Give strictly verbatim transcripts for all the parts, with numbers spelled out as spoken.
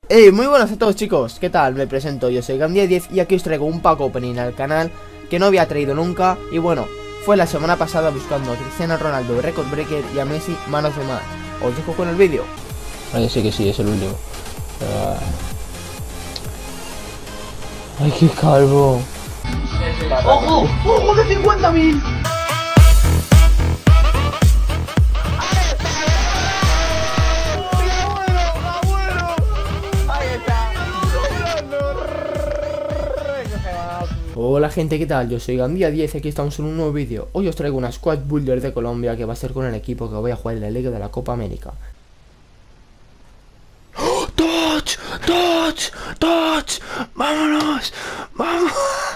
Hey, muy buenas a todos chicos, ¿qué tal? Me presento, yo soy Gandia diez y aquí os traigo un pack opening al canal que no había traído nunca. Y bueno, fue la semana pasada buscando a Cristiano Ronaldo Record Breaker y a Messi Man of the Match. Os dejo con el vídeo. Ay, sí que sí, es el último. Ay, qué calvo. ¡Ojo! ¡Ojo de cincuenta mil! Hola gente, ¿qué tal? Yo soy Gandia diez y aquí estamos en un nuevo vídeo. Hoy os traigo una squad builder de Colombia que va a ser con el equipo que voy a jugar en la Liga de la Copa América. ¡Oh! ¡Touch! ¡Touch! ¡Touch! ¡Vámonos! ¡Vamos!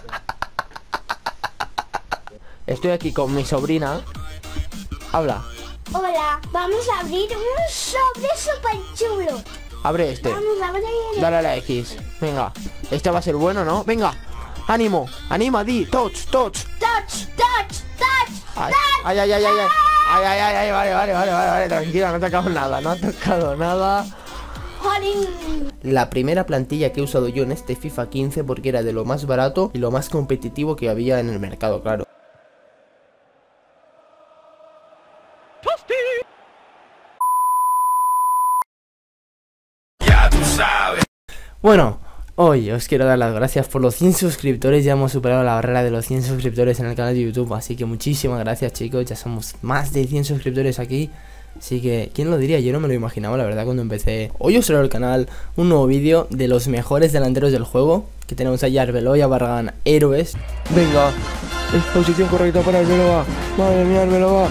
Estoy aquí con mi sobrina. Habla. Hola, vamos a abrir un sobre super chulo. Abre este. Vamos a abrir. Dale a la X. Venga. Este va a ser bueno, ¿no? Venga. Ánimo. Anima, di. Touch, touch. Touch, touch, touch. Ay, ay, ay, ay, ay, ay. Ay, ay, ay, ay, vale, vale, vale, vale, vale. Tranquila, no ha tocado nada. No ha tocado nada. Jolín. La primera plantilla que he usado yo en este FIFA quince porque era de lo más barato y lo más competitivo que había en el mercado, claro. Ya tú sabes. Bueno, hoy os quiero dar las gracias por los cien suscriptores. Ya hemos superado la barrera de los cien suscriptores en el canal de YouTube. Así que muchísimas gracias chicos. Ya somos más de cien suscriptores aquí. Así que, ¿quién lo diría? Yo no me lo imaginaba la verdad cuando empecé. Hoy os traigo al canal un nuevo vídeo de los mejores delanteros del juego. Que tenemos a Arbeloa y a Barragán, héroes. Venga, exposición correcta para Arbeloa. Madre mía, Arbeloa.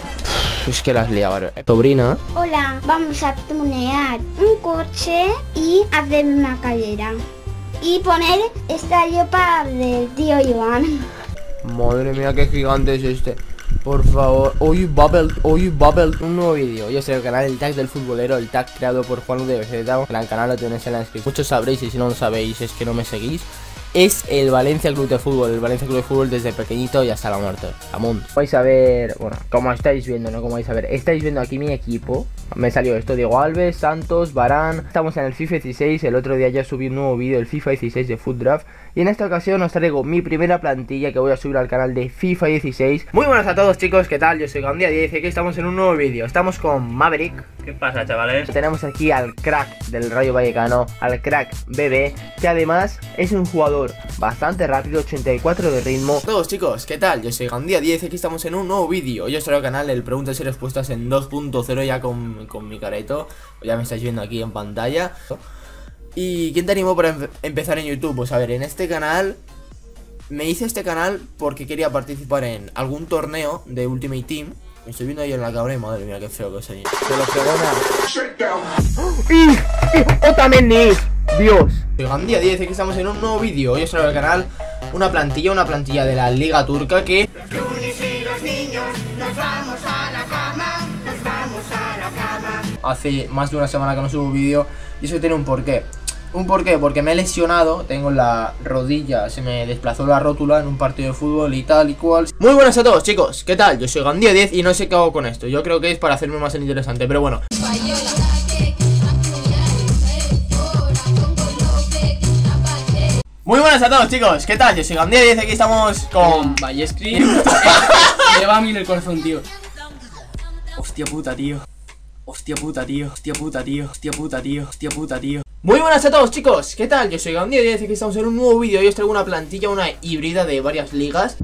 Es que las liaba. Sobrina. Hola, vamos a tunear un coche y hacer una carrera. Y poner estadio para el tío Iván. Madre mía, qué gigante es este. Por favor, hoy Bubble, hoy Bubble, un nuevo vídeo. Yo soy el canal El Tag del Futbolero, el tag creado por Juan de Beceta. El gran canal lo tenéis en la descripción. Muchos sabréis y si no lo sabéis es que no me seguís. Es el Valencia Club de Fútbol, el Valencia Club de Fútbol desde pequeñito y hasta la muerte. Amón. Vais a ver, bueno, como estáis viendo, ¿no? Como vais a ver, estáis viendo aquí mi equipo. Me salió esto, Diego Alves, Santos, Varane. Estamos en el FIFA dieciséis, el otro día ya subí un nuevo vídeo del FIFA dieciséis de Foot Draft. Y en esta ocasión os traigo mi primera plantilla que voy a subir al canal de FIFA dieciséis. Muy buenas a todos chicos, ¿qué tal? Yo soy Gandia diez y aquí estamos en un nuevo vídeo. Estamos con Maverick. ¿Qué pasa, chavales? Tenemos aquí al crack del Rayo Vallecano, al crack Bebé, que además es un jugador bastante rápido, ochenta y cuatro de ritmo. Todos chicos, ¿qué tal? Yo soy Gandia diez y aquí estamos en un nuevo vídeo. Yo os traigo al canal el Preguntas y Respuestas en dos punto cero ya con, con mi careto. Ya me estáis viendo aquí en pantalla. ¿Y quién te animó para em empezar en YouTube? Pues a ver, en este canal me hice este canal porque quería participar en algún torneo de Ultimate Team. Me estoy viendo ahí en la cámara y madre mía, qué feo que es ahí. De los que ganan. ¡Otamendi! ¡Dios! Soy Gandia diez y aquí estamos en un nuevo vídeo. Hoy os traigo al canal una plantilla, una plantilla de la Liga Turca que... Los lunes y los niños nos vamos a la cama, nos vamos a la cama. Hace más de una semana que no subo vídeo y eso tiene un porqué. ¿Un porqué? Porque me he lesionado, tengo la rodilla, se me desplazó la rótula en un partido de fútbol y tal y cual. Muy buenas a todos chicos, ¿qué tal? Yo soy Gandia diez y no sé qué hago con esto. Yo creo que es para hacerme más interesante, pero bueno. Muy buenas a todos chicos, ¿qué tal? Yo soy Gandia diez y aquí estamos con... Vallescri. Me va a mí en el corazón, tío. Hostia puta, tío. Hostia puta, tío. Hostia puta, tío. Hostia puta, tío. Hostia puta, tío. Muy buenas a todos chicos, ¿qué tal? Yo soy Gandia diez y aquí estamos en un nuevo vídeo. Hoy os traigo una plantilla, una híbrida de varias ligas.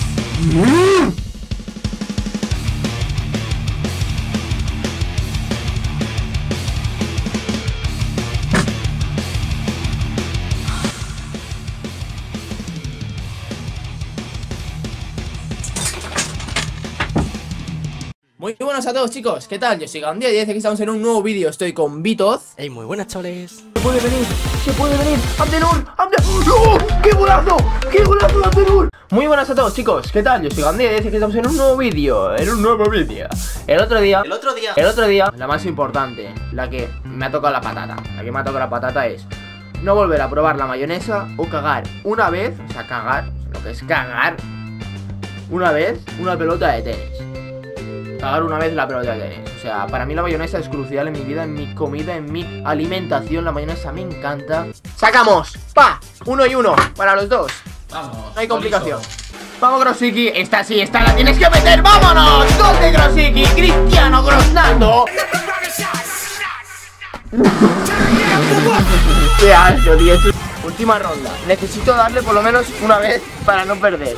Muy buenas a todos chicos, ¿qué tal? Yo soy Gandia diez y aquí estamos en un nuevo vídeo. Estoy con Vitoz. Ey, muy buenas chavales. Se puede venir, se puede venir. ¡Abdenur! ¡Abdenur! ¡No! ¡Qué golazo! ¡Qué golazo de Abdenur! Muy buenas a todos chicos, ¿qué tal? Yo soy Gandia diez y aquí estamos en un nuevo vídeo. En un nuevo vídeo. El otro día, el otro día, el otro día, la más importante, la que me ha tocado la patata. La que me ha tocado la patata es no volver a probar la mayonesa o cagar una vez, o sea, cagar, lo que es cagar, una vez, una pelota de tenis. Cagar una vez la pelota de tenis. O sea, sea, para mí la mayonesa es crucial en mi vida, en mi comida, en mi alimentación. La mayonesa me encanta. ¡Sacamos! ¡Pa! Uno y uno para los dos. Vamos. No hay complicación. Vamos, Grosicki. Esta sí, esta la tienes que meter. ¡Vámonos! ¡Gol de Grosicki! ¡Cristiano Grosnando! ¡Qué asco, tío! Última ronda. Necesito darle por lo menos una vez para no perder.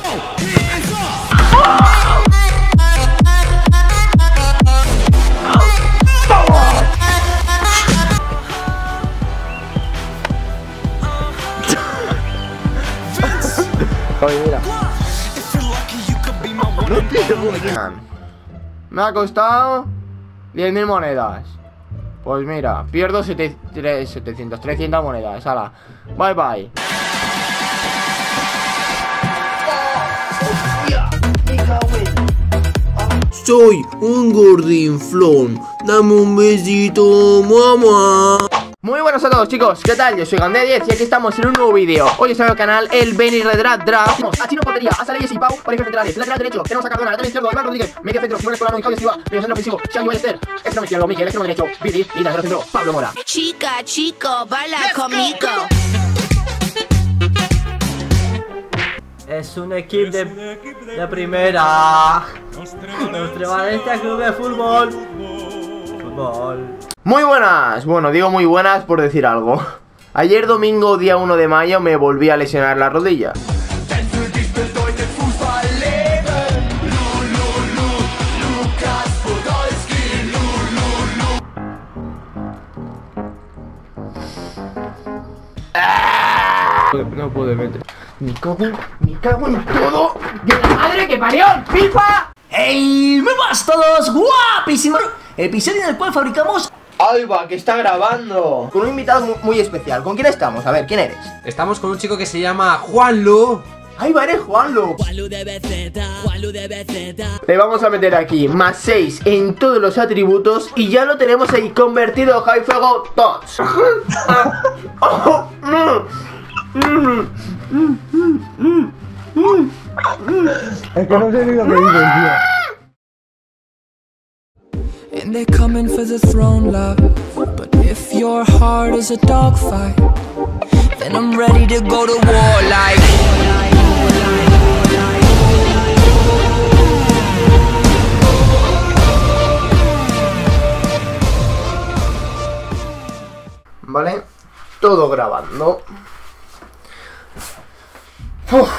Oye, mira. Me ha costado diez mil monedas. Pues mira, pierdo setecientos, trescientas monedas. Hala, bye bye. Soy un gordinflón. Dame un besito, mamá. Muy buenas a todos, chicos, ¿qué tal? Yo soy Gandía diez y aquí estamos en un nuevo vídeo. Hoy os traigo al canal el Benny Redraft Draft. A Chino Portería, a Saleyes y Pau, parejas centrales. Lateral derecho, tenemos a Cardona, lateral izquierdo, Iván Rodríguez. Medio centro, Simón Escolano y Claudio Silva. Medio centro ofensivo, Xavi Ballester. Extremo izquierdo, Miguel, extremo derecho, Vidi. Y lateral centro, Pablo Mora. Chica, chico, baila conmigo. Es un equipo de, de primera. Nuestro Valencia Club de Fútbol. Fútbol. Muy buenas, bueno, digo muy buenas por decir algo. Ayer domingo, día uno de mayo, me volví a lesionar la rodilla. No puedo meter. Me cago, me cago en todo. ¡De la madre que parió! ¡FIFA! ¡Hey! ¡Muy buenas a todos! ¡Guapísimo! Episodio en el cual fabricamos... ¡Alba, que está grabando! Con un invitado muy, muy especial. ¿Con quién estamos? A ver, ¿quién eres? Estamos con un chico que se llama Juanlu. ¡Ahí va, eres Juanlu! Le vamos a meter aquí más seis en todos los atributos y ya lo tenemos ahí convertido. High Fuego Tots. Es que no sé ni lo que digo, tío. And they're coming for the throne, love. But if your heart is a dogfight, then I'm ready to go to war like. Vale, todo grabando. Uf.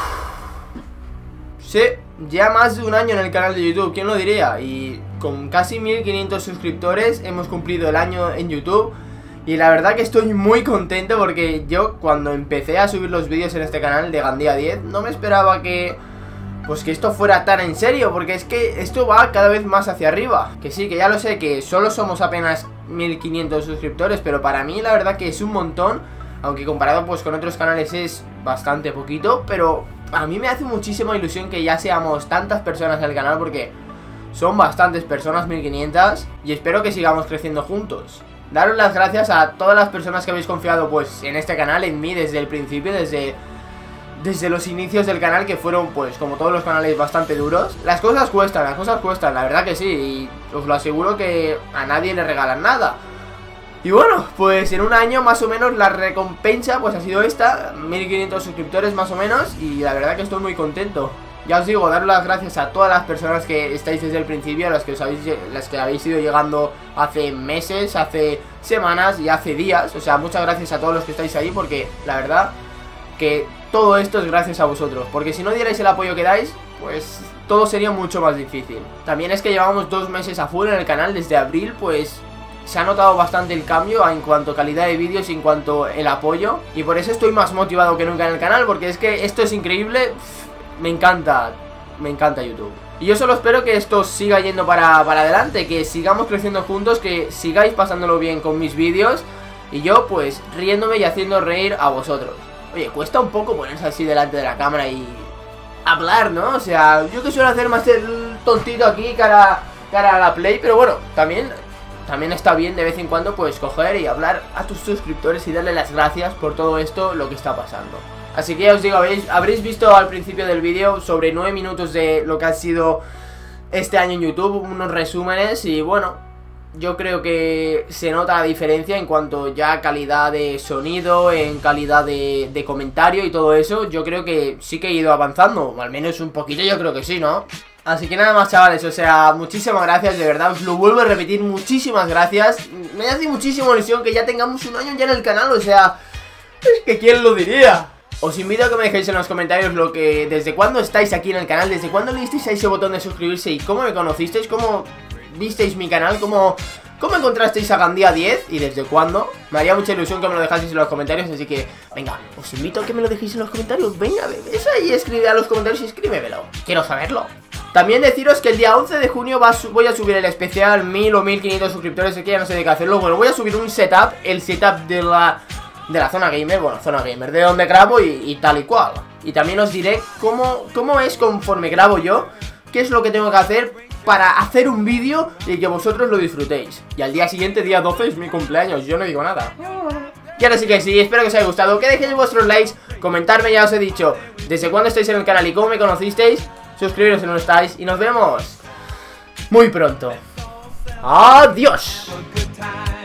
Sí, ya más de un año en el canal de YouTube, ¿quién lo diría? Y con casi mil quinientos suscriptores hemos cumplido el año en YouTube. Y la verdad que estoy muy contento porque yo cuando empecé a subir los vídeos en este canal de Gandía diez no me esperaba que... Pues que esto fuera tan en serio, porque es que esto va cada vez más hacia arriba. Que sí, que ya lo sé, que solo somos apenas mil quinientos suscriptores, pero para mí la verdad que es un montón. Aunque comparado pues con otros canales es bastante poquito, pero a mí me hace muchísima ilusión que ya seamos tantas personas en el canal, porque son bastantes personas, mil quinientas, y espero que sigamos creciendo juntos. Daros las gracias a todas las personas que habéis confiado pues en este canal, en mí desde el principio, desde... Desde los inicios del canal, que fueron pues como todos los canales bastante duros. Las cosas cuestan, las cosas cuestan, la verdad que sí. Y os lo aseguro que a nadie le regalan nada. Y bueno, pues en un año más o menos la recompensa pues ha sido esta, mil quinientos suscriptores más o menos. Y la verdad que estoy muy contento. Ya os digo, daros las gracias a todas las personas que estáis desde el principio, a las que os habéis, las que habéis ido llegando hace meses, hace semanas y hace días. O sea, muchas gracias a todos los que estáis ahí, porque la verdad que todo esto es gracias a vosotros, porque si no dierais el apoyo que dais, pues todo sería mucho más difícil. También es que llevamos dos meses a full en el canal, desde abril, pues se ha notado bastante el cambio en cuanto a calidad de vídeos y en cuanto el apoyo. Y por eso estoy más motivado que nunca en el canal, porque es que esto es increíble. Me encanta, me encanta YouTube. Y yo solo espero que esto siga yendo para, para adelante, que sigamos creciendo juntos, que sigáis pasándolo bien con mis vídeos. Y yo pues riéndome y haciendo reír a vosotros. Oye, cuesta un poco ponerse así delante de la cámara y hablar, ¿no? O sea, yo que suelo hacer más el tontito aquí cara, cara a la play, pero bueno, también, también está bien de vez en cuando pues coger y hablar a tus suscriptores y darle las gracias por todo esto, lo que está pasando. Así que ya os digo, habréis, habréis visto al principio del vídeo sobre nueve minutos de lo que ha sido este año en YouTube, unos resúmenes y bueno, yo creo que se nota la diferencia en cuanto ya a calidad de sonido, en calidad de, de comentario y todo eso. Yo creo que sí que he ido avanzando, o al menos un poquito, yo creo que sí, ¿no? Así que nada más, chavales, o sea, muchísimas gracias, de verdad, os lo vuelvo a repetir, muchísimas gracias. Me hace muchísima ilusión que ya tengamos un año ya en el canal, o sea, es que quién lo diría. Os invito a que me dejéis en los comentarios lo que, desde cuándo estáis aquí en el canal, desde cuándo le disteis a ese botón de suscribirse y cómo me conocisteis, cómo visteis mi canal, cómo, cómo encontrasteis a Gandía diez y desde cuándo. Me haría mucha ilusión que me lo dejaseis en los comentarios, así que, venga, os invito a que me lo dejéis en los comentarios. Venga, ves ahí, escribe a los comentarios y escríbemelo, quiero saberlo. También deciros que el día once de junio va a voy a subir el especial mil o mil quinientos suscriptores, que ya no sé de qué hacerlo. Bueno, voy a subir un setup, el setup de la... de la zona gamer, bueno, zona gamer, de donde grabo y, y tal y cual. Y también os diré cómo, cómo es conforme grabo yo, qué es lo que tengo que hacer para hacer un vídeo y que vosotros lo disfrutéis. Y al día siguiente, día doce, es mi cumpleaños, yo no digo nada. Y ahora sí que sí, espero que os haya gustado, que dejéis vuestros likes, comentarme, ya os he dicho, desde cuándo estáis en el canal y cómo me conocisteis, suscribiros si no estáis y nos vemos muy pronto. ¡Adiós!